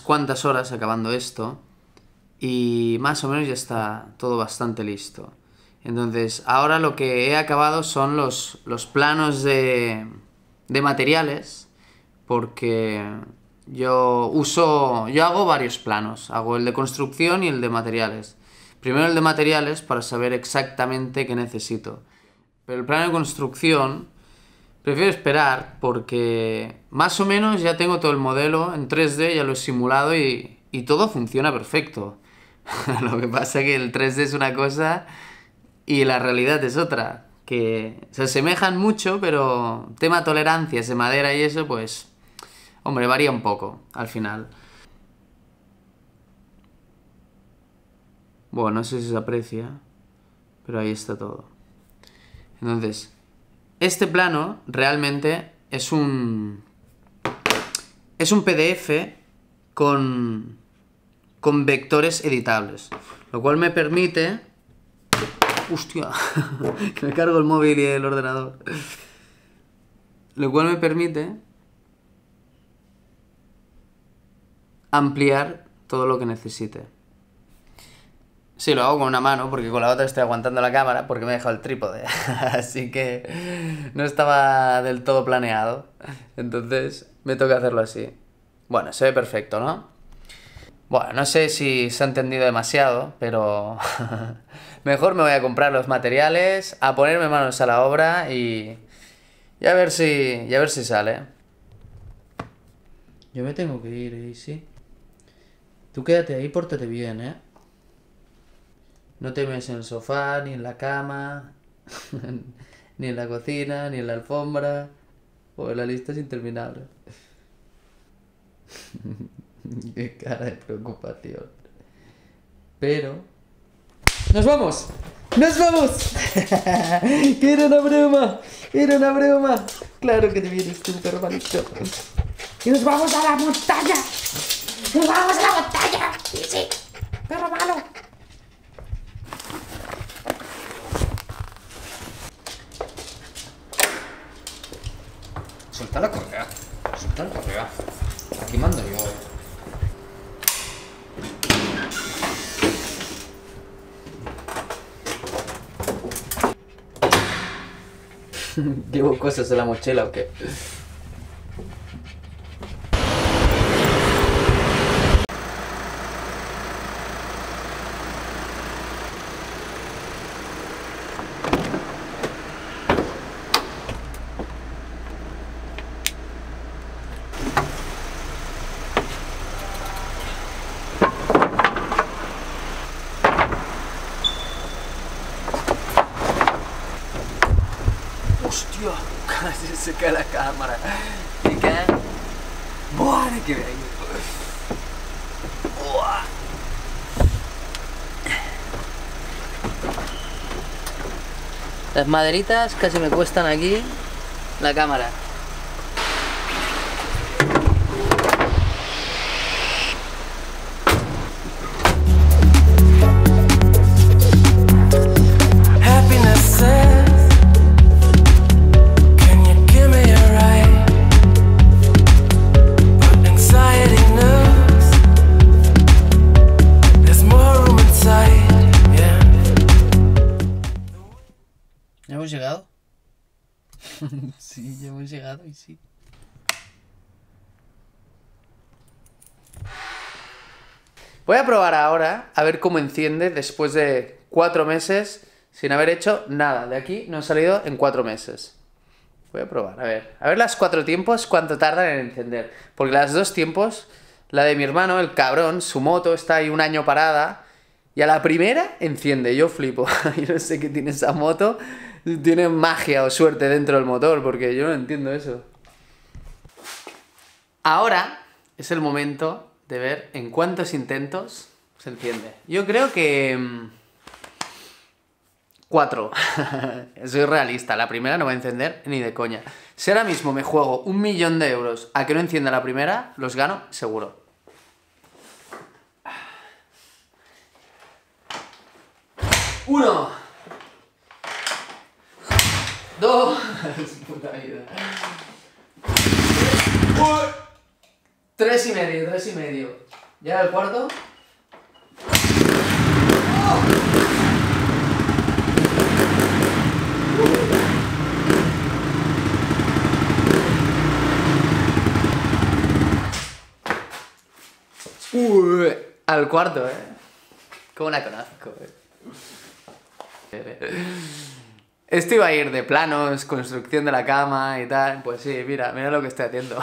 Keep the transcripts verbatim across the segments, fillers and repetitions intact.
cuantas horas acabando esto y más o menos ya está todo bastante listo. Entonces, ahora lo que he acabado son los, los planos de, de materiales, porque yo uso, yo hago varios planos, hago el de construcción y el de materiales. Primero el de materiales para saber exactamente qué necesito, pero el plano de construcción prefiero esperar porque más o menos ya tengo todo el modelo en tres D, ya lo he simulado y, y todo funciona perfecto. Lo que pasa es que el tres D es una cosa y la realidad es otra, que se asemejan mucho, pero tema tolerancias de madera y eso, pues, hombre, varía un poco al final. Bueno, no sé si se aprecia, pero ahí está todo. Entonces, este plano realmente es un... es un P D F con, con vectores editables, lo cual me permite... ¡Hostia! Que me cargo el móvil y el ordenador. Lo cual me permite ampliar todo lo que necesite. Sí, lo hago con una mano, porque con la otra estoy aguantando la cámara, porque me he dejado el trípode. Así que no estaba del todo planeado. Entonces me toca hacerlo así. Bueno, se ve perfecto, ¿no? Bueno, no sé si se ha entendido demasiado, pero mejor me voy a comprar los materiales, a ponerme manos a la obra y, y, a, ver si, y a ver si sale. Yo me tengo que ir, Easy. Tú quédate ahí, pórtate bien, ¿eh? No te metes en el sofá, ni en la cama, ni en la cocina, ni en la alfombra. Pues la lista es interminable. Qué cara de preocupación. Pero... ¡nos vamos! ¡Nos vamos! ¡Que era una broma! ¡Era una broma! ¡Claro que te vienes tú, perro malito! ¡Y nos vamos a la montaña! ¡Nos vamos a la montaña! ¡Sí, sí! ¡Perro malo! Suelta la correa. Suelta la correa. Aquí mando yo. ¿Llevo cosas en la mochila o qué? ¡Hostia! Casi se cae la cámara. ¿Y qué? ¡Buah! ¡Qué bello! ¡Buah! Las maderitas casi me cuestan aquí la cámara. ¿Ya hemos llegado? Sí, ya hemos llegado y sí. Voy a probar ahora a ver cómo enciende después de cuatro meses sin haber hecho nada. De aquí no he salido en cuatro meses. Voy a probar, a ver. A ver las cuatro tiempos cuánto tardan en encender. Porque las dos tiempos, la de mi hermano, el cabrón, su moto está ahí un año parada y a la primera enciende. Yo flipo. Yo no sé qué tiene esa moto. Tiene magia o suerte dentro del motor, porque yo no entiendo eso. Ahora es el momento de ver en cuántos intentos se enciende. Yo creo que... Mmm, cuatro. Soy realista, la primera no va a encender ni de coña. Si ahora mismo me juego un millón de euros a que no encienda la primera, los gano seguro. Uno. Dos. Puta vida. Tres y medio, tres y medio. ¿Ya el cuarto? Uy, al cuarto, eh. ¿Cómo la conozco, eh? Esto iba a ir de planos, construcción de la cama y tal. Pues sí, mira, mira lo que estoy haciendo.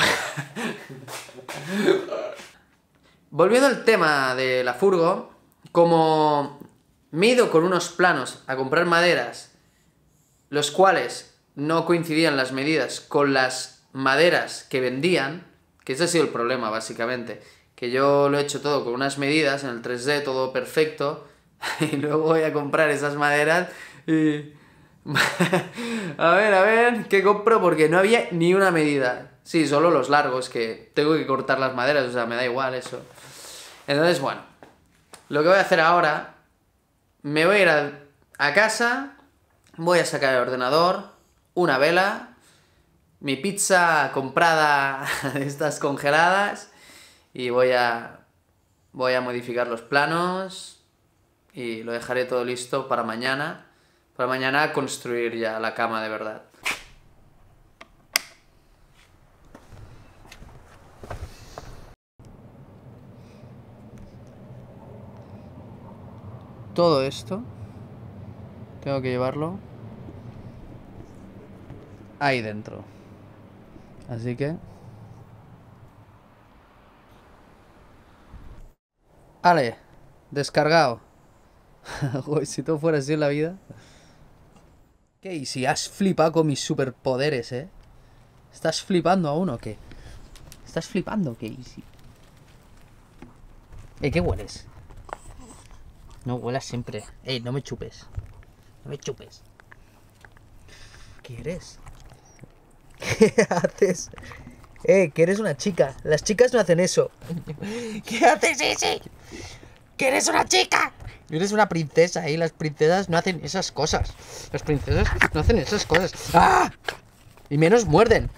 Volviendo al tema de la furgo, como me he ido con unos planos a comprar maderas, los cuales no coincidían las medidas con las maderas que vendían, que ese ha sido el problema, básicamente, que yo lo he hecho todo con unas medidas en el tres D, todo perfecto, y luego voy a comprar esas maderas y... a ver, a ver, ¿qué compro? Porque no había ni una medida. Sí, solo los largos, que tengo que cortar las maderas, o sea, me da igual eso. Entonces, bueno, lo que voy a hacer ahora, me voy a ir a, a casa, voy a sacar el ordenador, una vela, mi pizza comprada de estas congeladas, y voy a, voy a modificar los planos y lo dejaré todo listo para mañana. Para mañana construir ya la cama de verdad. Todo esto tengo que llevarlo ahí dentro. Así que... ¡Ale! Descargado. Joder, si todo fuera así en la vida... ¿Qué? ¿Y si has flipado con mis superpoderes, eh? ¿Estás flipando aún o qué? ¿Estás flipando, Casey? ¿Eh, qué hueles? No huelas siempre. Ey, no me chupes. No me chupes. ¿Qué eres? ¿Qué haces? Eh, que eres una chica. Las chicas no hacen eso. ¿Qué haces, ese? ¡Que eres una chica! Eres una princesa y las princesas no hacen esas cosas. Las princesas no hacen esas cosas. ¡Ah! Y menos muerden.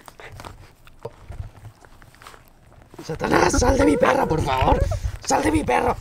¡Satanás, sal de mi perro, por favor! ¡Sal de mi perro!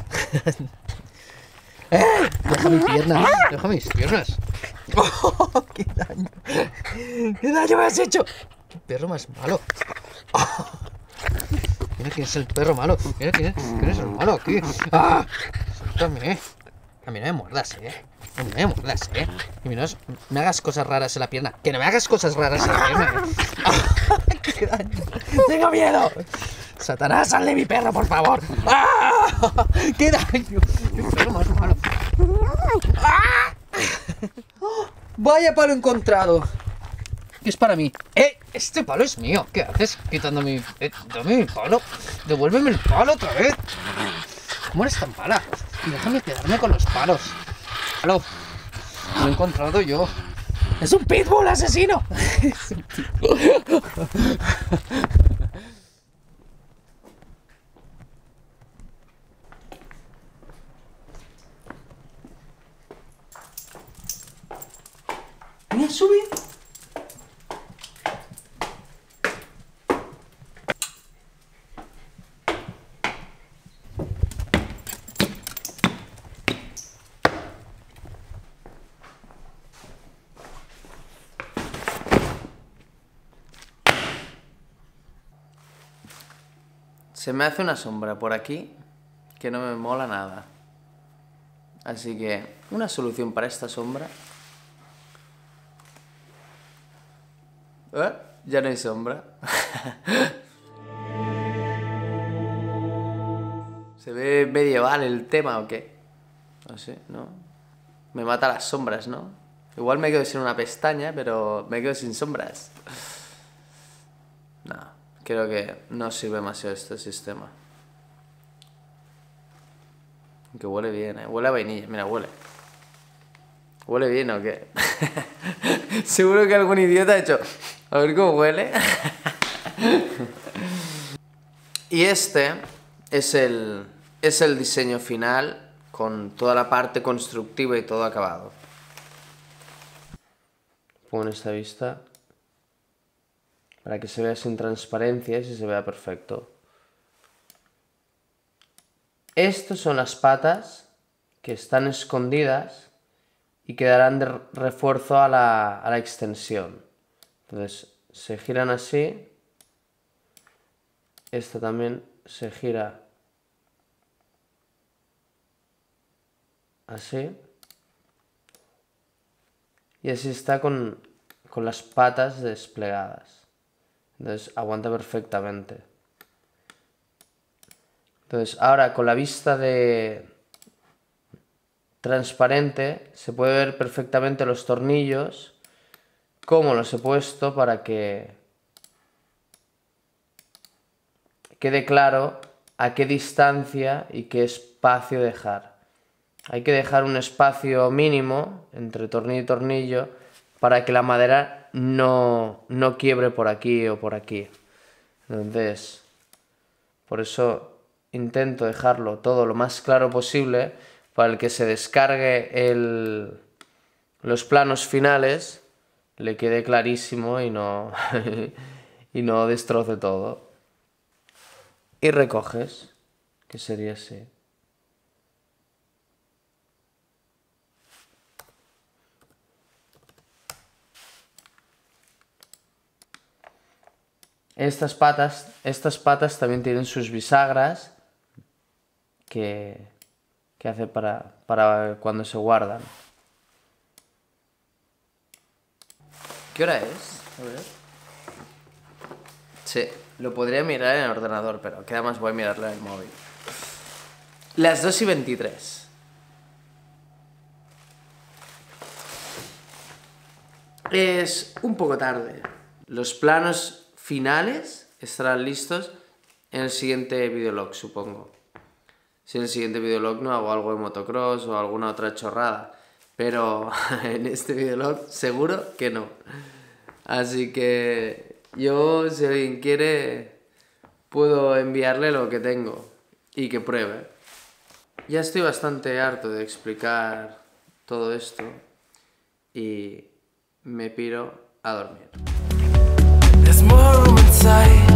¡Eh! Deja mi pierna. Deja mis piernas. Oh, ¡qué daño! ¡Qué daño me has hecho! ¡Qué perro más malo! Oh, mira quién es el perro malo. Mira quién es, quién es el malo aquí. ¡Ah! Suéltame. A mí no me muerdas, eh. A mí no me muerdas, eh. Y no me hagas cosas raras en la pierna. Que no me hagas cosas raras en la pierna. Oh, ¡qué daño! ¡Tengo miedo! ¡Satanás, sal de mi perro, por favor! ¡Ah! ¡Qué daño! ¡Qué perro más malo! ¡Ah! ¡Oh! ¡Vaya palo encontrado! ¿Qué es para mí? ¡Eh! Este palo es mío. ¿Qué haces quitándome? Eh, dame mi palo. Devuélveme el palo otra vez. ¿Cómo eres tan mala? Déjame quedarme con los palos. Palo. Lo he encontrado yo. ¡Es un pitbull asesino! Es un pitbull. Mira, sube. Se me hace una sombra por aquí que no me mola nada. Así que una solución para esta sombra... ¿Eh? Ya no hay sombra. ¿Se ve medieval el tema o qué? No sé, ¿no? Me mata las sombras, ¿no? Igual me quedo sin una pestaña, pero me quedo sin sombras. No, creo que no sirve demasiado este sistema. Que huele bien, ¿eh? Huele a vainilla, mira, huele. ¿Huele bien o qué? Seguro que algún idiota ha hecho... A ver cómo huele. Y este es el, es el diseño final con toda la parte constructiva y todo acabado. Pongo en esta vista para que se vea sin transparencias y se vea perfecto. Estas son las patas que están escondidas y que darán de refuerzo a la, a la extensión. Entonces se giran así. Esta también se gira así. Y así está con, con las patas desplegadas. Entonces aguanta perfectamente. Entonces ahora con la vista de transparente se puede ver perfectamente los tornillos, cómo los he puesto para que quede claro a qué distancia y qué espacio dejar. Hay que dejar un espacio mínimo entre tornillo y tornillo para que la madera no, no quiebre por aquí o por aquí. Entonces, por eso intento dejarlo todo lo más claro posible para el que se descargue el, los planos finales le quede clarísimo y no, y no destroce todo. Y recoges, que sería así. Estas patas, estas patas también tienen sus bisagras que, que hace para, para cuando se guardan. ¿Qué hora es? A ver. Sí, lo podría mirar en el ordenador, pero queda más guay mirarlo en el móvil. Las dos y veintitrés. Es un poco tarde. Los planos finales estarán listos en el siguiente videolog, supongo. Si en el siguiente videolog no hago algo de motocross o alguna otra chorrada. Pero en este videolog seguro que no. Así que yo, si alguien quiere, puedo enviarle lo que tengo y que pruebe. Ya estoy bastante harto de explicar todo esto y me piro a dormir. There's more room inside.